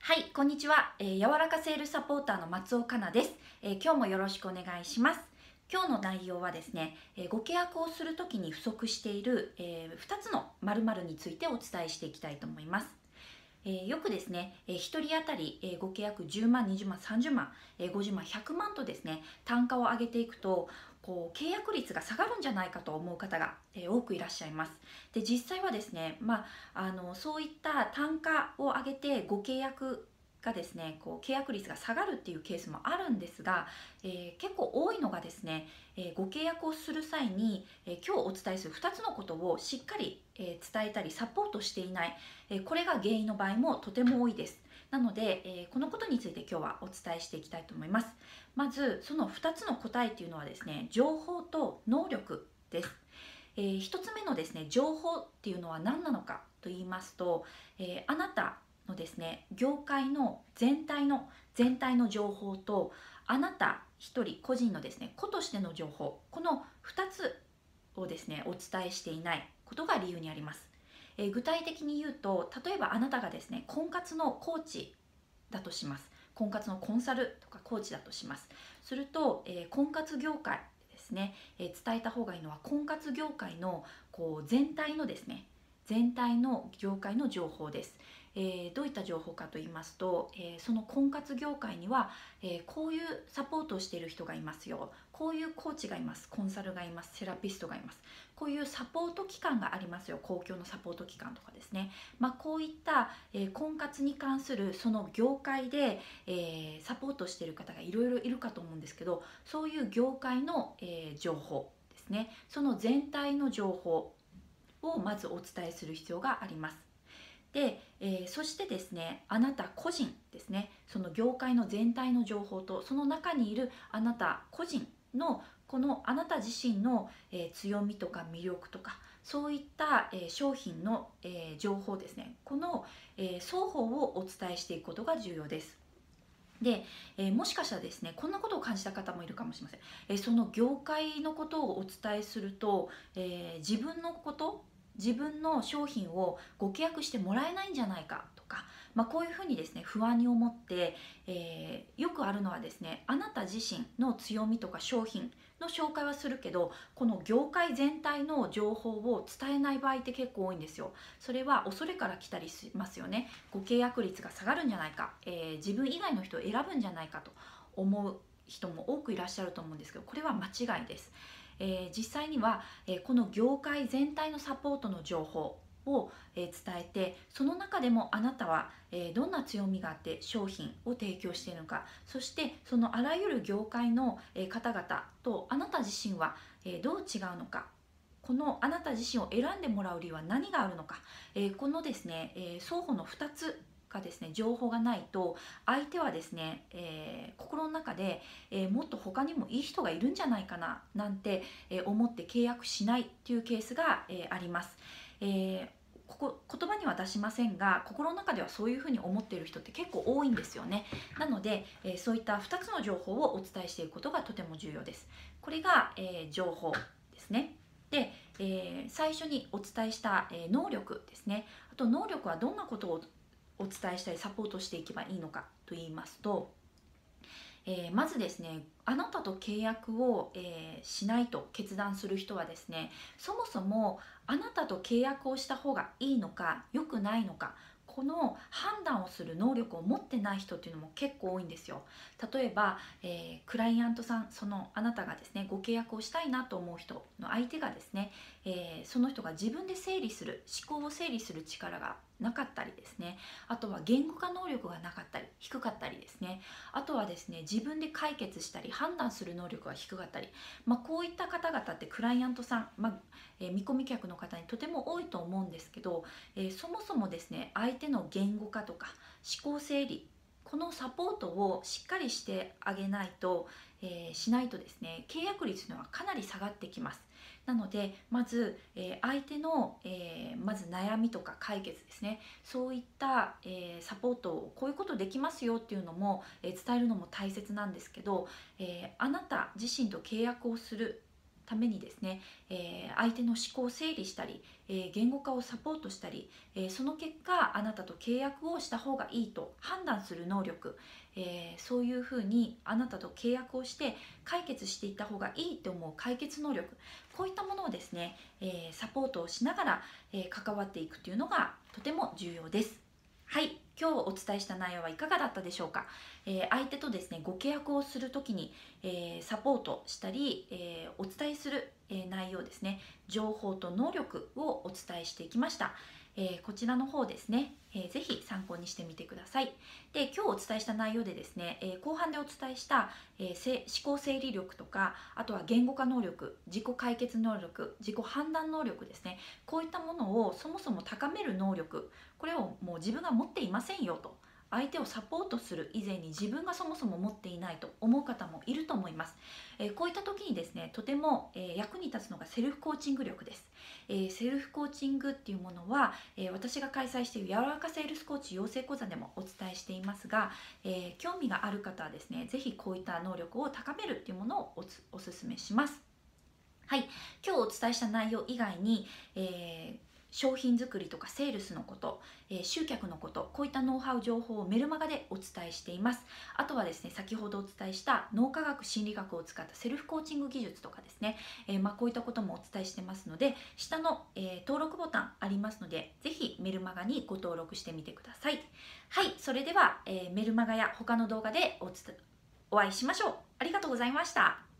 はい、こんにちは。柔らかセールサポーターの松尾香奈です。今日もよろしくお願いします。今日の内容はですね、ご契約をするときに不足している、2つの〇〇についてお伝えしていきたいと思います。よくですね、1人当たり、ご契約10万、20万、30万、50万、100万とですね、単価を上げていくと、契約率が下がるんじゃないかと思う方が、多くいらっしゃいます。で、実際はですね、そういった単価を上げてご契約がですね、契約率が下がるっていうケースもあるんですが、結構多いのがですね、ご契約をする際に、今日お伝えする2つのことをしっかり、伝えたりサポートしていない、これが原因の場合もとても多いです。なので、このことについて今日はお伝えしていきたいと思います。まずその2つの答えっていうのはですね、情報と能力です。1つ目のですね、情報っていうのは何なのかと言いますと、あなたのですね、業界の全体の情報と、あなた一人個人のですね、個としての情報、この2つをですね、お伝えしていないことが理由にあります。具体的に言うと、例えばあなたがですね、婚活のコーチだとします。婚活のコンサルとかコーチだとします。すると、婚活業界ですね、伝えた方がいいのは婚活業界の全体のですね、全体の業界の情報です。どういった情報かと言いますと、その婚活業界には、こういうサポートをしている人がいますよ、こういうコーチがいます、コンサルがいます、セラピストがいます、こういうサポート機関がありますよ、公共のサポート機関とかですね、こういった、婚活に関するその業界で、サポートしている方がいろいろいるかと思うんですけど、そういう業界の、情報ですね、その全体の情報をまずお伝えする必要があります。で、そしてですね、あなた個人ですね、その業界の全体の情報とその中にいるあなた個人のこのあなた自身の、強みとか魅力とかそういった、商品の、情報ですね、この、双方をお伝えしていくことが重要です。で、もしかしたらですね、こんなことを感じた方もいるかもしれません。その業界のことをお伝えすると、自分の商品をご契約してもらえないんじゃないかとか、こういうふうにですね、不安に思って、よくあるのはですね、あなた自身の強みとか商品の紹介はするけど、この業界全体の情報を伝えない場合って結構多いんですよ。それは恐れから来たりしますよね。ご契約率が下がるんじゃないか、自分以外の人を選ぶんじゃないかと思う人も多くいらっしゃると思うんですけど、これは間違いです。実際には、この業界全体のサポートの情報を伝えて、その中でもあなたはどんな強みがあって商品を提供しているのか、そしてそのあらゆる業界の方々とあなた自身はどう違うのか、このあなた自身を選んでもらう理由は何があるのか、このですね、双方の2つがですね、情報がないと相手はですね、心の中で、もっと他にもいい人がいるんじゃないかななんて、思って契約しないっていうケースが、あります。言葉には出しませんが、心の中ではそういうふうに思っている人って結構多いんですよね。なので、そういった2つの情報をお伝えしていくことがとても重要です。これが、情報ですね。で、最初にお伝えした、能力ですね。あと能力はどんなことをお伝えしたりサポートしていけばいいのかと言いますと、まずですね、あなたと契約を、しないと決断する人はですね、そもそもあなたと契約をした方がいいのか良くないのか、この判断をする能力を持ってない人っていうのも結構多いんですよ。例えば、クライアントさん、そのあなたがですね、ご契約をしたいなと思う人の相手がですね、その人が自分で整理する、思考を整理する力がなかったりですね、あとは言語化能力がなかったり低かったりですね、あとはですね、自分で解決したり判断する能力が低かったり、こういった方々ってクライアントさん、見込み客の方にとても多いと思うんですけど、そもそもですね、相手の言語化とか思考整理、このサポートをしっかりしてあげないと、しないとですね、契約率というのはかなり下がってきます。なのでまず、相手の、まず悩みとか解決ですね、そういった、サポートをこういうことできますよっていうのも、伝えるのも大切なんですけど、あなた自身と契約をするためにですね、相手の思考を整理したり、言語化をサポートしたり、その結果あなたと契約をした方がいいと判断する能力、そういうふうにあなたと契約をして解決していった方がいいと思う解決能力、こういったものをですね、サポートをしながら、関わっていくというのがとても重要です。はい、今日お伝えした内容はいかがだったでしょうか。相手とですねご契約をするときに、サポートしたり、お伝えする、内容ですね、情報と能力をお伝えしていきました。こちらの方ですね、ぜひ参考にしてみてください。で、今日お伝えした内容でですね、後半でお伝えした、思考整理力とか、あとは言語化能力、自己解決能力、自己判断能力ですね、こういったものをそもそも高める能力、これをもう自分が持っていませんよと、相手をサポートする以前に自分がそもそも持っていないと思う方もいると思います。こういった時にですね、とても役に立つのがセルフコーチング力です。セルフコーチングっていうものは、私が開催している柔らかセールスコーチ養成講座でもお伝えしていますが、興味がある方はですね、ぜひこういった能力を高めるっていうものをお勧めします。はい、今日お伝えした内容以外に、商品作りとかセールスのこと、集客のこと、こういったノウハウ情報をメルマガでお伝えしています。あとはですね、先ほどお伝えした脳科学心理学を使ったセルフコーチング技術とかですね、こういったこともお伝えしてますので、下の、登録ボタンありますので、ぜひメルマガにご登録してみてください。はい、それでは、メルマガや他の動画でお会いしましょう。ありがとうございました。